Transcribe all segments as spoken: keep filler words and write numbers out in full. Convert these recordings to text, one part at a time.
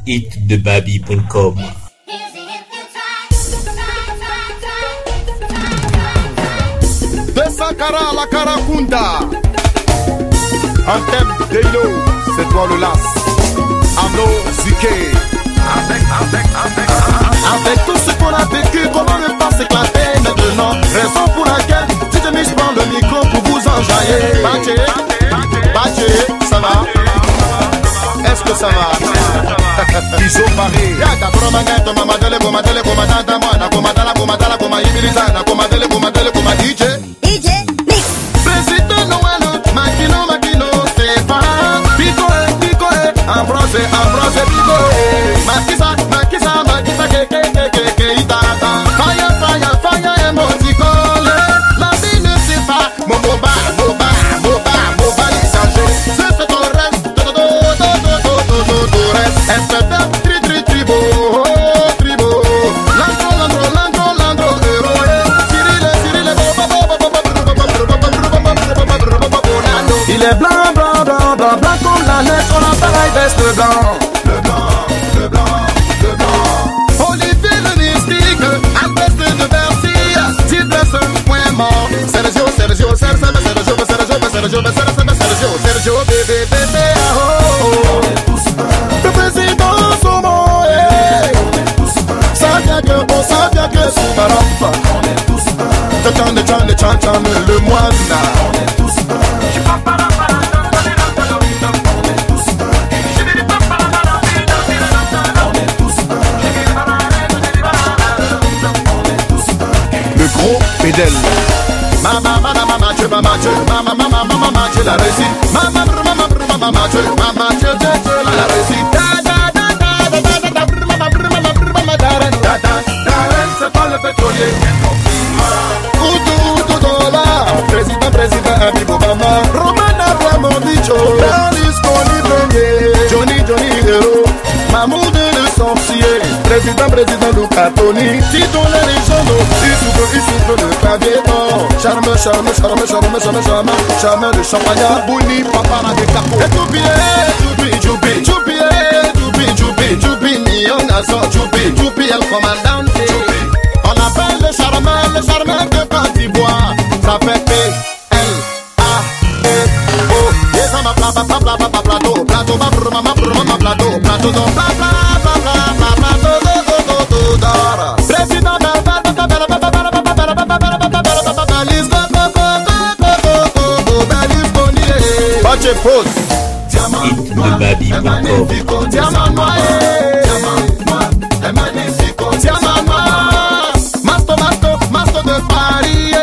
hit de baby point com. De Sankara la Karakunda. Anthem Delo, c'est toi le las. Amno Zike. Avec, avec, avec, avec tout ce qu'on a vécu, comment ne pas s'éclater maintenant? Raison pour laquelle tu te mises prendre le micro pour vous enjailler. Baché, Baché, ça va? Est-ce que ça va? Ils ont paré. Yaga Promangato, Mamadele, Comadele, Comadata, Moana, Comadala, Comadala, Comadala, Comadele, Comadele, Comadele, D J. D J Mix. Président Noël, Makino, Makino, c'est pas. Picoé, Picoé, Ambrose, Ambrose, Picoé. Makisa, Makisa, Makisa, Keke, Keke, Keke, Itata. Fire, fire, fire, émoticole. La vie ne sait pas. Mon boba, boba, boba, boba, les sachets. C'est ce qu'on reste. Inspecteur, tri, tri, tribo, tribo. Landro, landro, landro, landro, héroé. Cyril, Cyril, il est blanc, blanc, blanc, blanc, blanc comme la neige. On a pareil veste blanc. Le blanc, le blanc, le blanc. Olivier le mystique, Albert de Bercy. Titres un point mort. Sergio, Sergio, Sergio, Sergio, Sergio, Sergio, Sergio, Sergio, Sergio, bébé, bébé, oh. Le président Somo, ça vient que, on sait bien que c'est pas l'enfant. On est tous un. Tchan, tchan, tchan, tchan, le moine. On est tous un. Le gros pédale. Mama, mama, mama, tu vas matcher. Mama, mama, mama, mama, tu l'as réussi. Mama, mama, mama, mama, tu, mama, tu, tu, tu l'as réussi. Da, da, da, da, da, da, da, da, mama, mama, mama, Darren, da, da, Darren, c'est pas le pétrolier. Outou, outou, là. Président, président, Habib Obama. Roman Abramo, Bicho. Danis, Connie, Premier. Johnny, Johnny, Hero. Mahmoud, le sorcier. Président, président, Luca, Tony. Tito, les régionaux. Il souffle, il souffle le clavier. Charme, charme, charme, charme, charme, charme, charme, le champagne. Bouni, papa, la décapo. Et Joubi, Joubi, Joubi, Joubi, Joubi, Joubi, Joubi, Nyon, Azor, Joubi, Joubi, el commandante. On appelle le charme, le charme de Côte d'Ivoire. Ça fait P, L, A, E, O. Et ça m'a pla, pla, pla, pla, pla, plateau, plateau, ma bruma, ma bruma, ma plateau, plateau, donc pla, pla, pla, pla, pla, plateau, do, do, do, do, d'or. Président, belle, belle, belle, belle, belle, belle, belle, belle, belle, belle, Bache pose. Hit de baby point com. Diamant noir, diamant noir, est magnifique. Diamant noir, masto, masto, masto de Paris.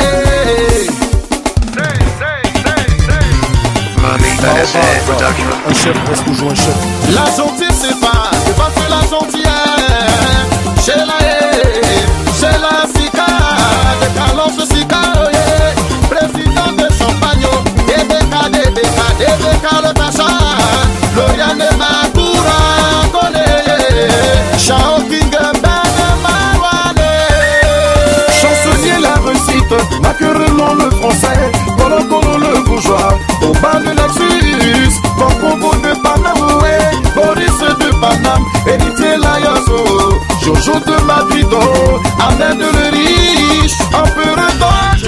Un chef reste toujours un chef. La gentille c'est pas, c'est pas que la gentillesse. Chez la haie, chez la Sika, des calances Sika, président de Champagne, et des cas, des cas, des cas, le Tacha, Loriane Makoura, Kone, Chao King, Ben Marwane. Chansonnier la réussite, Maquerelon le français, Colo Colo le bourgeois, au bas de Lexus, Congo de Panamoué, Boris de Paname, Héritier Layazo, Jojo de Madrido, Ahmed le riche, Empereur d'Angers.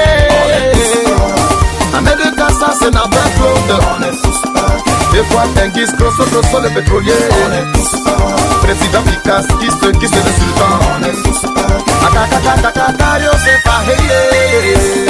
Ahmed de Kassa, c'est Nabra Claude. On est tous un. Des fois, Tengiz, Grosso, Grosso, le pétrolier. On est tous un. Président Picasso, qui se, qui se le sultan. On est tous un. Akakakakakario, c'est pas hey.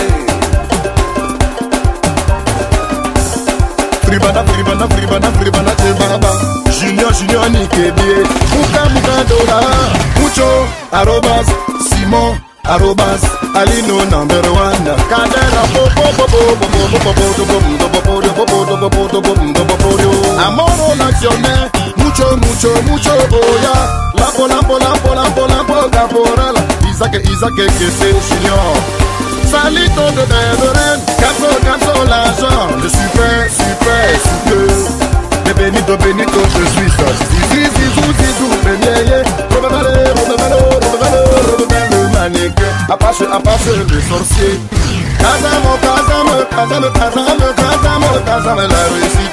Fribana, fribana, fribana, fribana, tebaba. Junior, junior, nikedie. Muka, muka, dora. Mucho, arrobas, Simon, arrobas, Alino, number one. Kadera, popo, popo, popo, popo, popo, popo, popo, popo, popo, Amoro nacional, mucho, mucho, mucho, boya. Lampo, lampo, lampo, lampo, lampo, caporal. Isaac, Isaac, que c'est junior. Salito de Beveren, Capso, Capso, l'argent, le super, super, super. De Benito, Benito, je suis ça. Zizi, zizou, zizou, premier, Robevalo, Robevalo, Robevalo, Robevalo, mannequin. Apache, Apache, le sorcier. Casamo, Casamo, Casamo, Casamo, Casamo, Casamo, la réussite.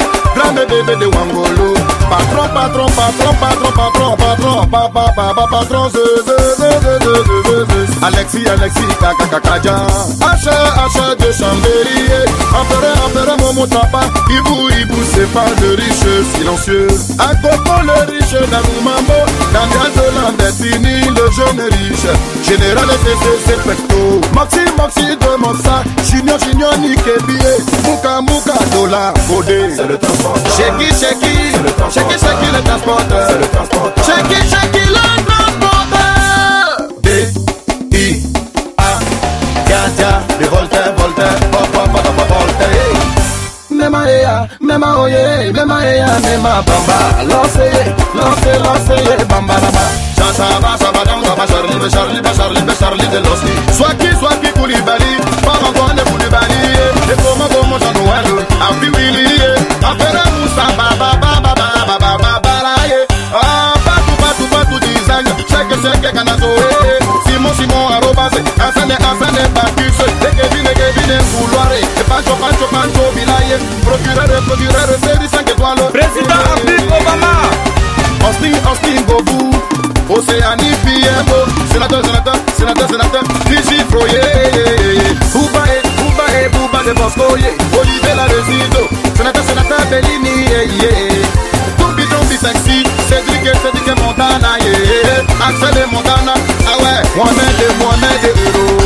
J'aime bébé de Wangolo. Patron, patron, patron, patron, patron, patron, papa, papa, patron, ze, ze, ze, ze, ze, ze, ze. Alexis, Alexis, kaka, kaka, ja. Hache, hache de Chambéry. Empereur, empereur, momo, tapa. Ibou, ibou, c'est pas de riche, silencieux. À Coco, le riche, Nagoumambo. Daniel de Landetini, le jeune riche. Général, c'est, c'est pecto. Maxi, Maxi de Moxa. Junior, Junior, Nike, billet. Mouka, Mouka, dollar, Bodé. C'est le transporteur. Sheki, Sheki. Sheki, Sheki, le transporteur. C'est le transporteur. Sheki, Sheki, le transporteur. D, I, A, Gaza, de Voltaire, Voltaire, pop, pop, pop, pop, Voltaire. Mema ea, mema oye, mema ea, mema bamba. Lancez, lancez, lancez, bamba là-bas. Chachaba, chabadam, baba, Charlie, Charlie, Charlie, Charlie de Losky. Soit qui, soit qui, Koulibaly. Pas encore de Koulibaly. Et comment, comment, j'en ai un. Api Willy. Affaire Moussa, baba, baba, baba, baba, baba, ah, patou, patou, patou, design. Check, check, Kanazoé. Simon, Simon, arrobase. Asane, Asane, Bacchus. Ekevine, Ekevine, Couloire. Et Pancho, Pancho, Pancho, Bilaye. Procureur, procureur, série cinq étoiles. Président Abdi Obama. Austin, Austin, Bobou. Océanie, P M O. Sénateur, sénateur, sénateur, sénateur. Fiji, Froyer. Bouba et, Bouba et, Bouba de Bosco, Olivier, la Résido. Sénateur, sénateur, Bellini, yeah. Toubi, Toubi, sexy. Cédric, Cédric, Montana, yeah. Axel et Montana, ah ouais. Mohamed et Mohamed et Héros.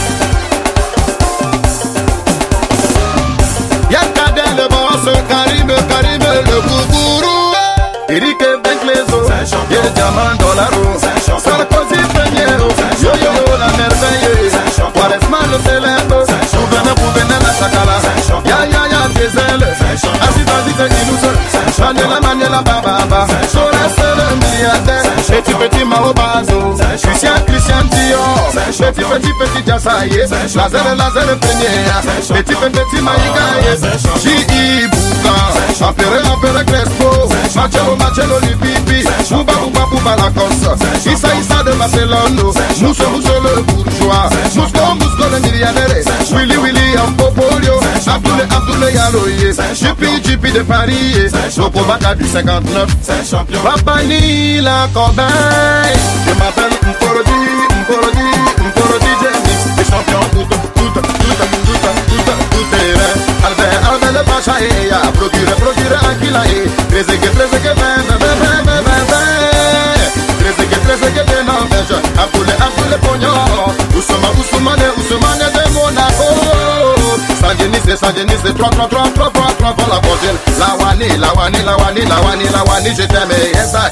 Y'a Kader le boss, Karim, Karim le Koukourou. Eric Benclezo, y'a le diamant dollaro. Sarkozy Peñero, yo yo yo la merveille. Quaresma le célèbre, gouverneur gouverneur la chacala. Ya ya ya diesel, Aziz Aziz et Inousse. Maniela Maniela Bababa, Torres le milliardaire. Petit petit Mao Bazo, Christian Christian Dior. Petit petit petit Jassaye, Lazer Lazer Peñera. Petit petit Maïgaye, J I Bouka. Empereur Empereur Crespo, Marcello Marcello Lipipi. Bouba Bouba Bouba Lacoste. Issa Issa de Barcelone, Mousso Mousso le bourgeois. Mousco Mousco le milliardaire. Willy Willy en Popolio. Abdoule Abdoule Yaloye. Jipi Jipi de Paris. Sopo Baka du cinquante-neuf. Papa Nila Corbeil. Je m'appelle Mporodi, Mporodi, Mporodi Jenix. Les champions tout, tout, tout, tout, tout, tout terrain. Albert, Albert le Pacha et ya. Procure, procure Aquila et. Trezegue, trezegue, vingt, vingt, vingt, vingt, vingt, vingt. Trezegue, trezegue, de Norvège. Abdoule, Abdoule Pognon. Ousmane, Ousmane, Ousmane de Monaco. Saint-Denis, Saint-Denis, trois, trois, trois, trois, trois, trois, pour la prochaine. La Wani, la Wani, la Wani, la Wani, la Wani, je t'aime, yes, I.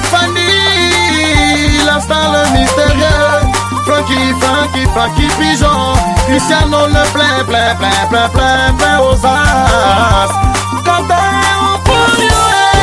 Fanny, la star, le mystérieux. Frankie, Frankie, Frankie Pigeon. Cristiano, le plein, plein, plein, plein, plein, plein aux as. Quand t'es au polio,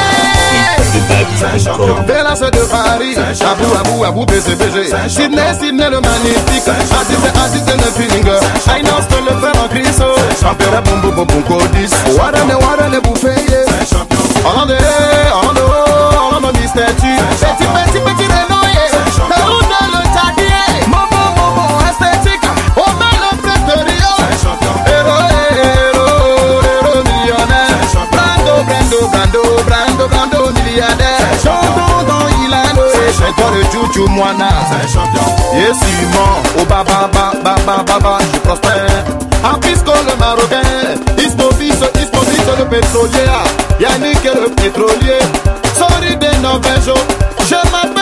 Bellas de Paris, Abou, Abou, Abou, B C B G. Sydney, Sydney le magnifique. Aziz, Aziz le feeling. Ainos le frère en Cristo. Empereur, boum, boum, boum, codis. Warren, Warren, bouffé. Hollande, Hollande, Hollande, Mister Tu. Petit, petit, petit Renoyer. La route de le Tadier. Momo, Momo, esthétique. Oma le préféré. Héros, héros, héros millionnaire. Brando, Brando, Brando, Brando, Brando, milliardaire. Chanton dans Ilano. C'est toi le Juju Moana. Yes, Simon. Oh, baba, baba, baba, baba, je prospère. Apisco le Marocain. Ismovis, Ismovis le pétrolier. Yannick le pétrolier. Sorry des Norvégiens. Je m'appelle